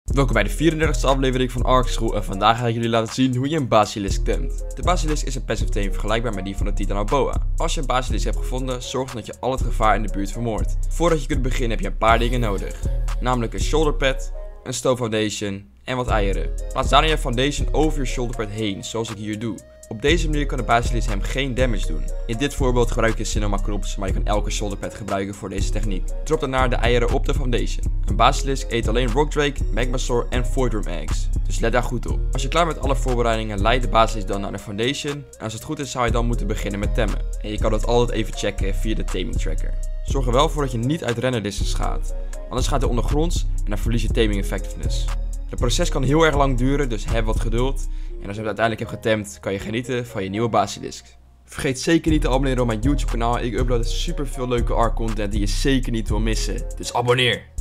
Welkom bij de 34e aflevering van Ark School en vandaag ga ik jullie laten zien hoe je een basilisk temt. De basilisk is een passive tame vergelijkbaar met die van de Titanoboa. Als je een basilisk hebt gevonden, zorg dan dat je al het gevaar in de buurt vermoordt. Voordat je kunt beginnen heb je een paar dingen nodig. Namelijk een shoulderpad, een stone foundation en wat eieren. Plaats daarna je foundation over je shoulderpad heen, zoals ik hier doe. Op deze manier kan de basilisk hem geen damage doen. In dit voorbeeld gebruik je Cinema Crops, maar je kan elke shoulderpad gebruiken voor deze techniek. Drop daarna de eieren op de foundation. Een basilisk eet alleen Rockdrake, Magmasaur en Voidworm eggs. Dus let daar goed op. Als je klaar bent met alle voorbereidingen, leidt de basilisk dan naar de foundation. En als het goed is zou je dan moeten beginnen met temmen. En je kan dat altijd even checken via de taming tracker. Zorg er wel voor dat je niet uit render distance gaat. Anders gaat hij ondergronds en dan verlies je taming effectiveness. Het proces kan heel erg lang duren, dus heb wat geduld. En als je het uiteindelijk hebt getemd, kan je genieten van je nieuwe basilisk. Vergeet zeker niet te abonneren op mijn YouTube kanaal. Ik upload super veel leuke Ark content die je zeker niet wil missen. Dus abonneer!